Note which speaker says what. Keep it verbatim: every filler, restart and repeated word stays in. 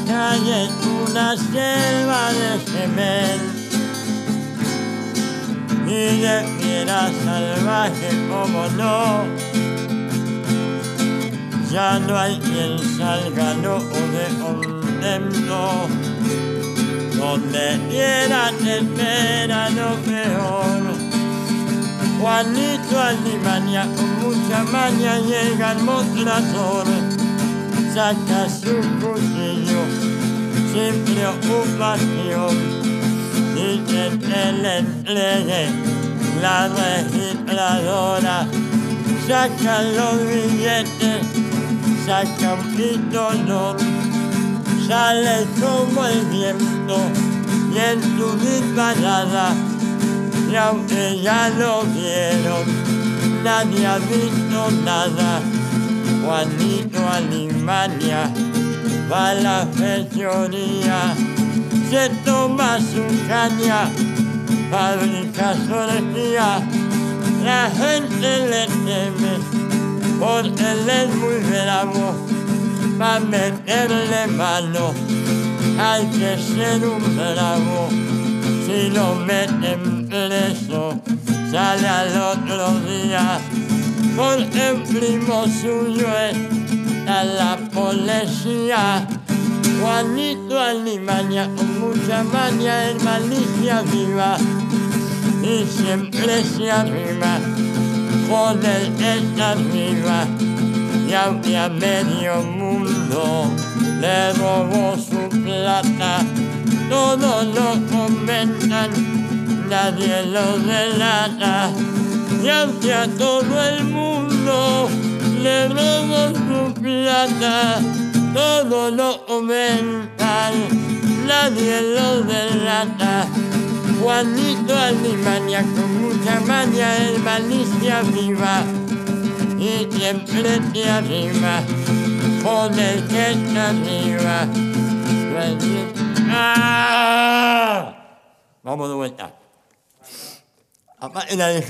Speaker 1: calle una selva de cemento y de fiera salvaje como no. Ya no hay quien salga loco de contento, donde quiera te espera lo peor. Juanito Alimaña con mucha maña llega al mostrador, saca su cuchillo sin preocupación y que te le entregue la registradora. Saca los billetes, saca un pistolón, sale como el viento y en su disparada. Y aunque ya lo vieron, nadie ha visto nada. Juanito Alimaña va a la fechoría, se toma su caña, fabrica su orgía. La gente le teme porque él es muy bravo, pa' meterle mano hay que ser un bravo. Si lo meten preso, sale al otro día, porque el primo suyo está la policía. Juanito Alimaña con mucha maña en malicia viva y siempre se arrima con el que está arriba. Y aunque a medio mundo le robó su plata, todos lo comentan, nadie lo delata. Y aunque a todo el mundo le robó su plata, todos lo comentan, nadie lo delata. Juanito Alimaña con mucha maña en malicia viva y siempre te arriba con el que está arriba. ¡Ah! Vamos de vuelta.